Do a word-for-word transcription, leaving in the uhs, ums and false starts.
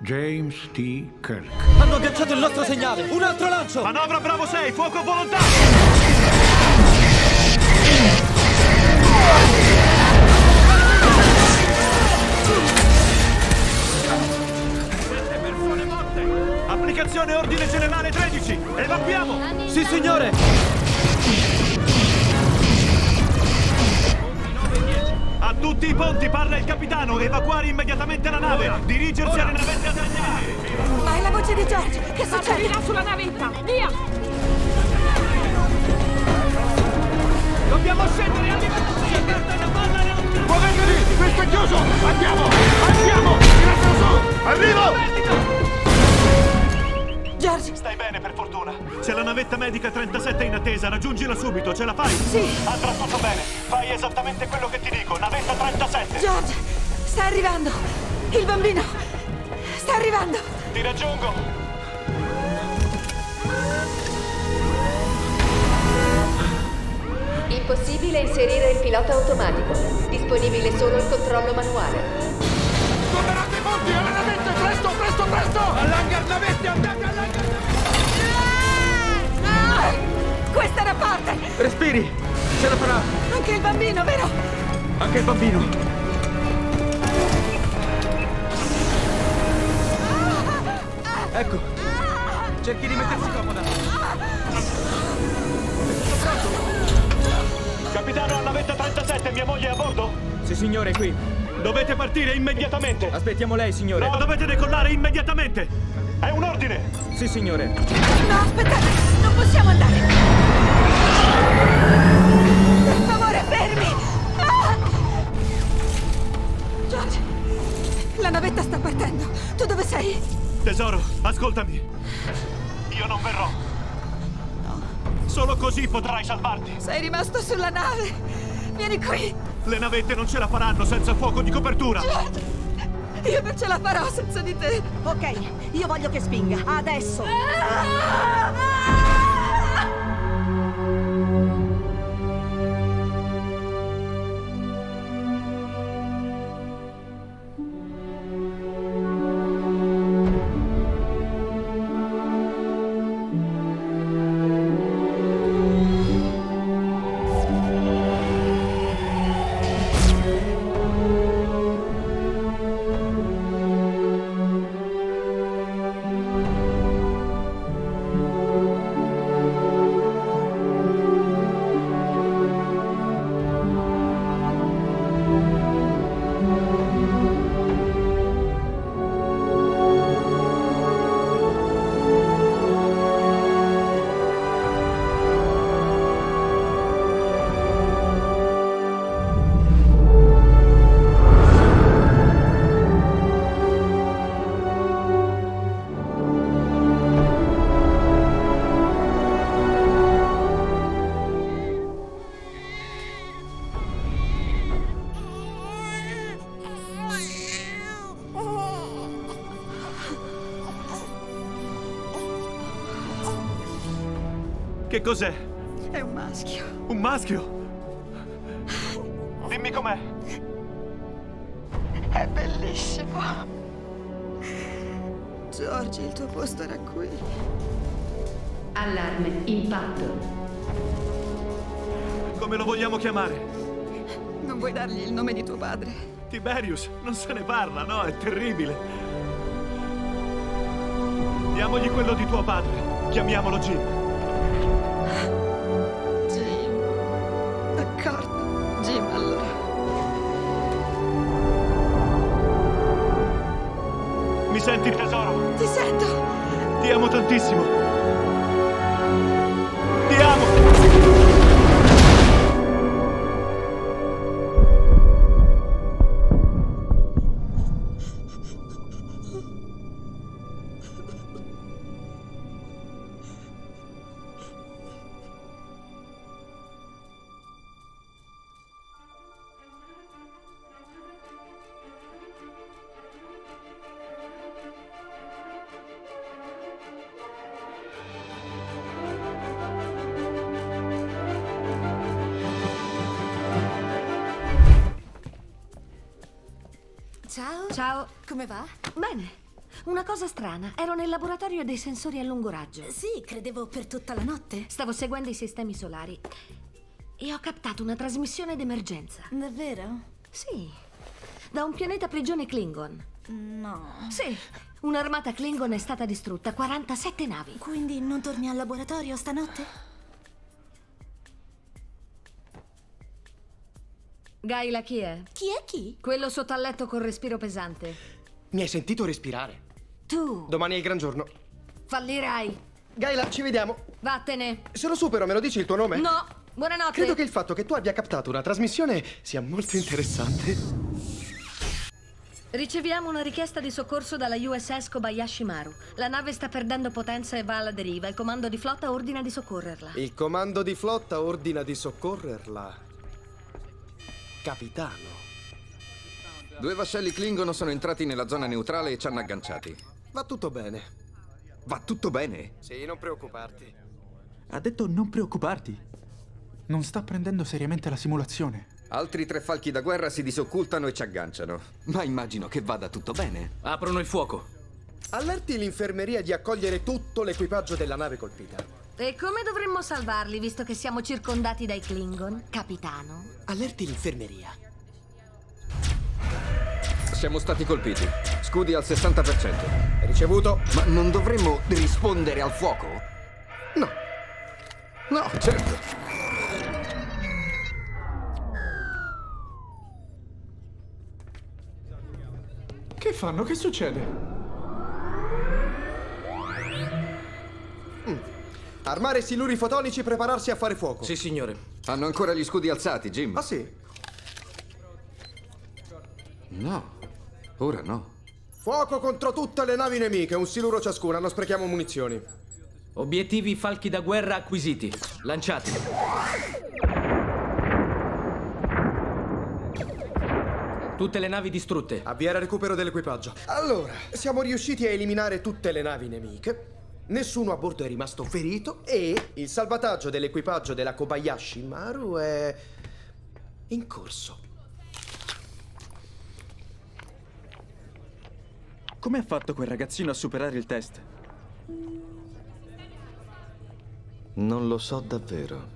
James T. Kirk. Hanno agganciato il nostro segnale! Un altro lancio! Manovra Bravo sei, fuoco volontario! Sette persone morte! Applicazione ordine generale tredici! Evacuiamo! Sì, signore! A tutti i ponti parla il capitano! Evacuare immediatamente la nave! Dirigersi alle navette assegnate! Ma è la voce di George! Che succede? Salirà sulla navetta! Via! Dobbiamo scendere a livello sei! Carta una palla rotta! Muovetevi lì! Questo è chiuso! Andiamo! Andiamo! Tirate su! Arrivo! George! Stai bene, per fortuna. C'è la navetta medica trentasette in attesa. Raggiungila subito, ce la fai? Sì! Andrà tutto bene. Fai esattamente quello che ti dico. Navetta trentasette. George! Sta arrivando! Il bambino! Sta arrivando! Ti raggiungo. Impossibile inserire il pilota automatico. Disponibile solo il controllo manuale. Sgomberate i ponti! Alle navette! Presto, presto, presto! All'hangar navette, andate all'hangar navette! Ah! Questa era parte! Respiri! Ce la farà! Anche il bambino, vero? Anche il bambino! Ecco! Cerchi di mettersi comoda! Capitano, a navetta trentasette, mia moglie è a bordo? Sì, signore, qui! Dovete partire immediatamente! Aspettiamo lei, signore! No, dovete decollare immediatamente! È un ordine! Sì, signore! No, aspettate! Non possiamo andare! Per favore, fermi! Ah! George! La navetta sta partendo! Tu dove sei? Tesoro, ascoltami! Io non verrò! Solo così potrai salvarti! Sei rimasto sulla nave! Vieni qui! Le navette non ce la faranno senza fuoco di copertura! George! Io non ce la farò senza di te! Ok, io voglio che spinga. Adesso! Che cos'è? È un maschio. Un maschio? Dimmi com'è. È bellissimo. George, il tuo posto era qui. Allarme, impatto. Come lo vogliamo chiamare? Non vuoi dargli il nome di tuo padre? Tiberius, non se ne parla, no? È terribile. Diamogli quello di tuo padre. Chiamiamolo Jim. Jim. D'accordo. Jim, allora. Mi senti, tesoro? Ti sento. Ti amo tantissimo. Ti amo! Ciao. Ciao. Come va? Bene. una cosa strana. Ero nel laboratorio dei sensori a lungo raggio. Sì, credevo per tutta la notte. Stavo seguendo i sistemi solari e ho captato una trasmissione d'emergenza. Davvero? Sì, da un pianeta prigione Klingon. No. Sì, un'armata Klingon è stata distrutta, quarantasette navi. Quindi non torni al laboratorio stanotte? Gaila chi è? Chi è chi? Quello sotto al letto col respiro pesante. Mi hai sentito respirare? Tu Domani è il gran giorno. fallirai. Gaila, ci vediamo. Vattene. Se lo supero, me lo dici il tuo nome? No, buonanotte. Credo che il fatto che tu abbia captato una trasmissione sia molto interessante. Riceviamo una richiesta di soccorso dalla U S S Kobayashi Maru. La nave sta perdendo potenza e va alla deriva. Il comando di flotta ordina di soccorrerla. Il comando di flotta ordina di soccorrerla. Capitano. Due vascelli Klingon sono entrati nella zona neutrale e ci hanno agganciati. Va tutto bene. Va tutto bene? Sì, non preoccuparti. Ha detto non preoccuparti. Non sta prendendo seriamente la simulazione. Altri tre falchi da guerra si disoccultano e ci agganciano. Ma immagino che vada tutto bene. Aprono il fuoco. Allerti l'infermeria di accogliere tutto l'equipaggio della nave colpita. E come dovremmo salvarli, visto che siamo circondati dai Klingon, capitano? Allerti l'infermeria. Siamo stati colpiti. Scudi al sessanta per cento. Ricevuto. Ma non dovremmo rispondere al fuoco? No. No, certo. Che fanno? Che succede? Mm. Armare siluri fotonici, prepararsi a fare fuoco. Sì, signore. Hanno ancora gli scudi alzati, Jim? Ah, sì? No, ora no. Fuoco contro tutte le navi nemiche, un siluro ciascuna, non sprechiamo munizioni. Obiettivi falchi da guerra acquisiti. Lanciati. Tutte le navi distrutte. Avviare recupero dell'equipaggio. Allora, siamo riusciti a eliminare tutte le navi nemiche. Nessuno a bordo è rimasto ferito e il salvataggio dell'equipaggio della Kobayashi Maru è in corso. Come ha fatto quel ragazzino a superare il test? Non lo so davvero.